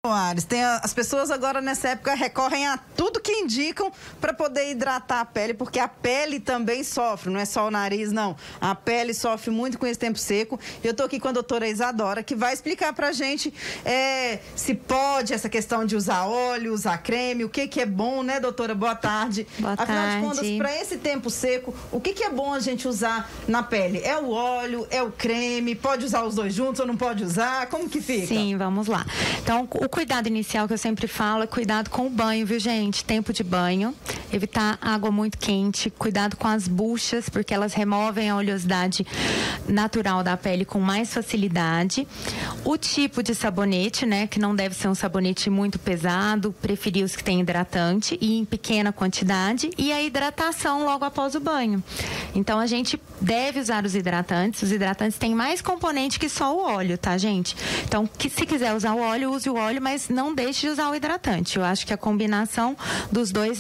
Ares, as pessoas agora nessa época recorrem a tudo que indicam para poder hidratar a pele, porque a pele também sofre, não é só o nariz, não. A pele sofre muito com esse tempo seco. Eu estou aqui com a doutora Isadora, que vai explicar para a gente se pode essa questão de usar óleo, usar creme, o que é bom, né, doutora? Boa tarde. Boa tarde. Afinal de contas, para esse tempo seco, o que é bom a gente usar na pele? É o óleo, é o creme? Pode usar os dois juntos ou não pode usar? Como que fica? Sim, vamos lá. Então, o cuidado inicial que eu sempre falo é cuidado com o banho, viu, gente? Tempo de banho, evitar água muito quente, cuidado com as buchas, porque elas removem a oleosidade natural da pele com mais facilidade. O tipo de sabonete, né, que não deve ser um sabonete muito pesado, preferir os que têm hidratante e em pequena quantidade, e a hidratação logo após o banho. Então, a gente deve usar os hidratantes têm mais componente que só o óleo, tá, gente? Então, se quiser usar o óleo, use o óleo, mas não deixe de usar o hidratante. Eu acho que a combinação dos dois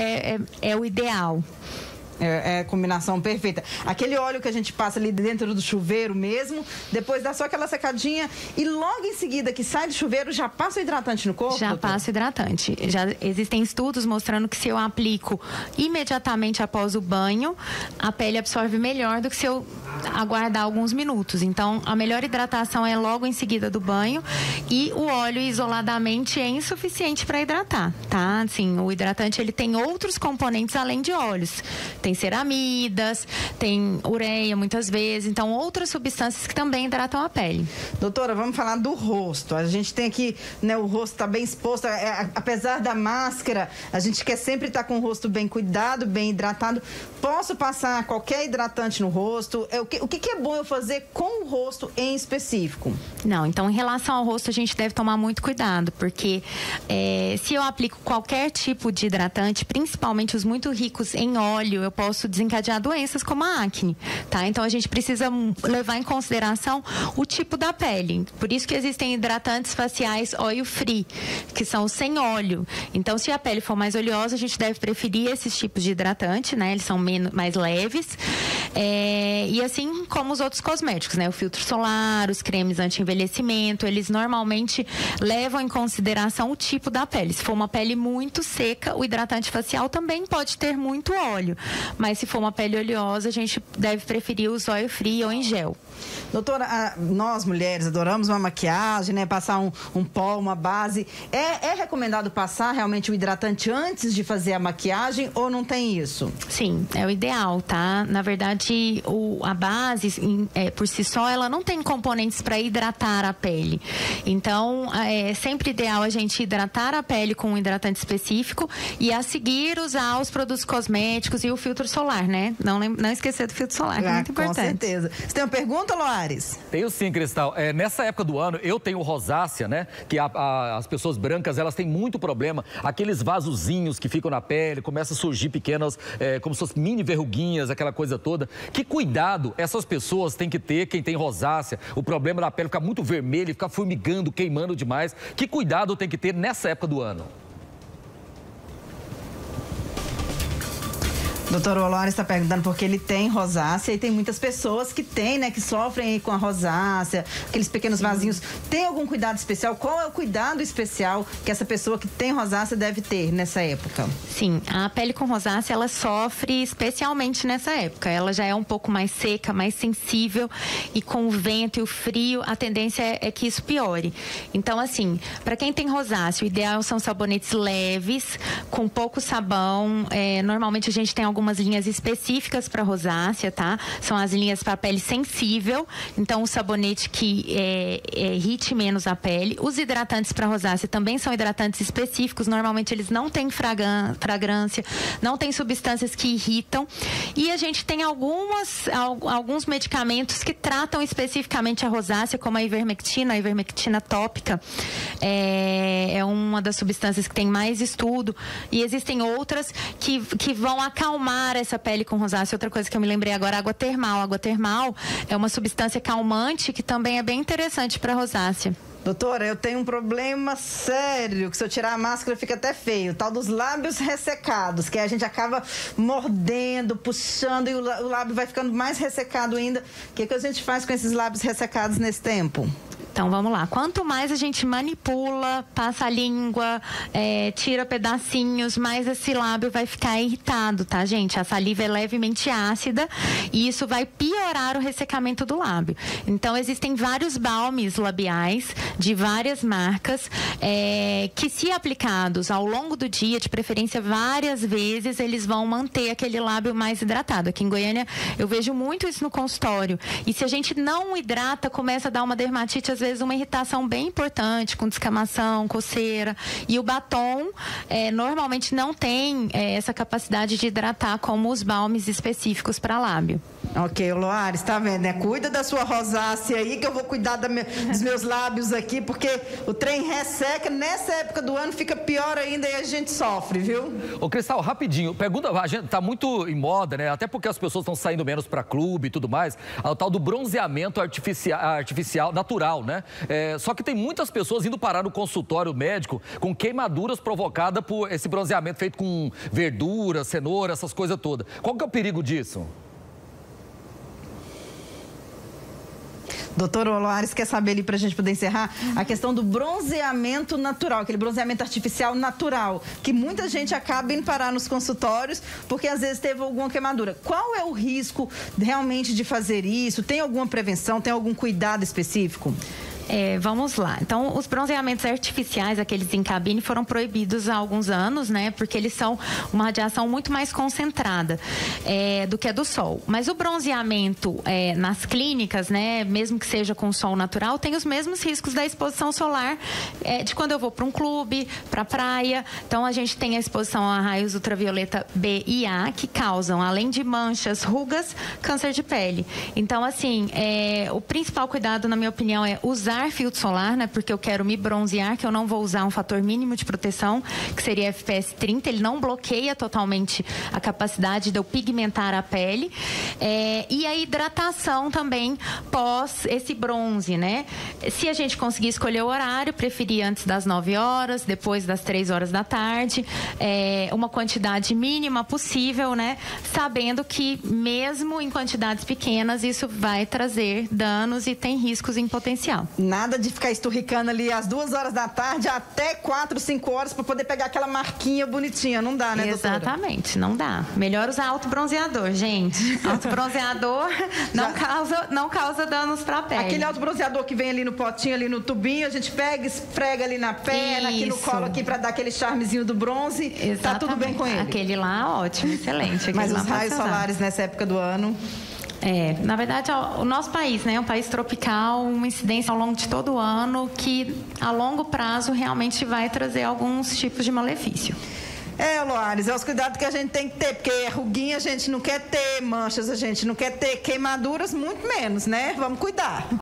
é o ideal. É a combinação perfeita. Aquele óleo que a gente passa ali dentro do chuveiro mesmo, depois dá só aquela secadinha e logo em seguida que sai do chuveiro já passa o hidratante no corpo? Já passa o hidratante. Já existem estudos mostrando que se eu aplico imediatamente após o banho, a pele absorve melhor do que se eu aguardar alguns minutos. Então, a melhor hidratação é logo em seguida do banho e o óleo isoladamente é insuficiente para hidratar, tá? Assim, o hidratante ele tem outros componentes além de óleos. Tem ceramidas, tem ureia muitas vezes, então outras substâncias que também hidratam a pele. Doutora, vamos falar do rosto. A gente tem aqui, né, o rosto está bem exposto, apesar da máscara, a gente quer sempre estar com o rosto bem cuidado, bem hidratado. Posso passar qualquer hidratante no rosto? O que é bom eu fazer com o rosto em específico? Não, então em relação ao rosto a gente deve tomar muito cuidado, porque se eu aplico qualquer tipo de hidratante, principalmente os muito ricos em óleo, eu posso desencadear doenças como a acne, tá? Então a gente precisa levar em consideração o tipo da pele. Por isso que existem hidratantes faciais oil free, que são sem óleo. Então, se a pele for mais oleosa, a gente deve preferir esses tipos de hidratante, né? Eles são mais leves. E assim como os outros cosméticos, né? O filtro solar, os cremes anti-envelhecimento, eles normalmente levam em consideração o tipo da pele. Se for uma pele muito seca, o hidratante facial também pode ter muito óleo. Mas se for uma pele oleosa, a gente deve preferir os oil free ou em gel. Doutora, nós mulheres adoramos uma maquiagem, né? Passar um pó, uma base. É recomendado passar realmente o hidratante antes de fazer a maquiagem ou não tem isso? Sim, é o ideal, tá? Na verdade, a base, por si só, ela não tem componentes para hidratar a pele. Então, é sempre ideal a gente hidratar a pele com um hidratante específico e a seguir usar os produtos cosméticos e o filtro solar, né? Não esquecer do filtro solar, que é muito importante. Com certeza. Você tem uma pergunta, Loares? Tenho sim, Cristal. Nessa época do ano, eu tenho rosácea, né? Que as pessoas brancas, elas têm muito problema. Aqueles vasozinhos que ficam na pele, começam a surgir pequenas, como se fossem mini verruguinhas, aquela coisa toda. Que cuidado essas pessoas têm que ter, quem tem rosácea, o problema da pele ficar muito vermelho, ficar formigando, queimando demais. Que cuidado tem que ter nessa época do ano? Doutor Loares está perguntando porque ele tem rosácea e tem muitas pessoas que têm, né, que sofrem com a rosácea, aqueles pequenos vasinhos. Tem algum cuidado especial? Qual é o cuidado especial que essa pessoa que tem rosácea deve ter nessa época? Sim, a pele com rosácea, ela sofre especialmente nessa época. Ela já é um pouco mais seca, mais sensível e com o vento e o frio, a tendência é que isso piore. Então, assim, para quem tem rosácea, o ideal são sabonetes leves, com pouco sabão. Normalmente a gente tem algumas linhas específicas para rosácea, tá? São as linhas para pele sensível, então o sabonete que irrite menos a pele. Os hidratantes para rosácea também são hidratantes específicos, normalmente eles não têm fragrância, não têm substâncias que irritam. E a gente tem alguns medicamentos que tratam especificamente a rosácea, como a ivermectina tópica. É uma das substâncias que tem mais estudo, e existem outras que vão acalmar essa pele com rosácea. Outra coisa que eu me lembrei agora, água termal. Água termal é uma substância calmante que também é bem interessante para rosácea. Doutora, eu tenho um problema sério, que se eu tirar a máscara fica até feio, o tal dos lábios ressecados, que a gente acaba mordendo, puxando e o lábio vai ficando mais ressecado ainda. O que a gente faz com esses lábios ressecados nesse tempo? Então, vamos lá. Quanto mais a gente manipula, passa a língua, tira pedacinhos, mais esse lábio vai ficar irritado, tá, gente? A saliva é levemente ácida e isso vai piorar o ressecamento do lábio. Então, existem vários balmes labiais de várias marcas que, se aplicados ao longo do dia, de preferência várias vezes, eles vão manter aquele lábio mais hidratado. Aqui em Goiânia, eu vejo muito isso no consultório. E se a gente não hidrata, começa a dar uma dermatite, às vezes uma irritação bem importante, com descamação, coceira. E o batom normalmente não tem essa capacidade de hidratar como os balmes específicos para lábio. Ok, Loares, tá vendo, né? Cuida da sua rosácea aí, que eu vou cuidar dos meus lábios aqui, porque o trem resseca, nessa época do ano fica pior ainda e a gente sofre, viu? Ô, Cristal, rapidinho, pergunta, a gente tá muito em moda, né? Até porque as pessoas estão saindo menos para clube e tudo mais, o tal do bronzeamento artificial natural, né? Só que tem muitas pessoas indo parar no consultório médico com queimaduras provocadas por esse bronzeamento feito com verdura, cenoura, essas coisas todas. Qual que é o perigo disso? Doutor Loares quer saber ali pra gente poder encerrar a questão do bronzeamento natural, aquele bronzeamento artificial natural, que muita gente acaba indo parar nos consultórios porque às vezes teve alguma queimadura. Qual é o risco realmente de fazer isso? Tem alguma prevenção? Tem algum cuidado específico? Vamos lá. Então, os bronzeamentos artificiais, aqueles em cabine, foram proibidos há alguns anos, né? Porque eles são uma radiação muito mais concentrada do que a do sol. Mas o bronzeamento nas clínicas, né? Mesmo que seja com sol natural, tem os mesmos riscos da exposição solar de quando eu vou para um clube, para a praia. Então, a gente tem a exposição a raios ultravioleta B e A, que causam, além de manchas, rugas, câncer de pele. Então, assim, o principal cuidado, na minha opinião, é usar filtro solar, né? Porque eu quero me bronzear, que eu não vou usar um fator mínimo de proteção, que seria FPS 30. Ele não bloqueia totalmente a capacidade de eu pigmentar a pele. E a hidratação também pós esse bronze, né? Se a gente conseguir escolher o horário, preferir antes das 9 horas, depois das 3 horas da tarde, uma quantidade mínima possível, né? Sabendo que mesmo em quantidades pequenas, isso vai trazer danos e tem riscos em potencial. Nada de ficar esturricando ali às 2 horas da tarde até 4, 5 horas para poder pegar aquela marquinha bonitinha. Não dá, né, doutora? Exatamente, não dá. Melhor usar autobronzeador, gente. Autobronzeador não causa danos para a pele. Aquele autobronzeador que vem ali no potinho, ali no tubinho, a gente pega, esfrega ali na perna, aqui no colo aqui para dar aquele charmezinho do bronze. Exatamente. Tá tudo bem com ele? Aquele lá, ótimo, excelente. Mas os raios solares nessa época do ano... Na verdade, o nosso país, né, é um país tropical, uma incidência ao longo de todo o ano que, a longo prazo, realmente vai trazer alguns tipos de malefício. Loares, os cuidados que a gente tem que ter, porque ruguinha a gente não quer ter, manchas a gente não quer ter, queimaduras muito menos, né? Vamos cuidar.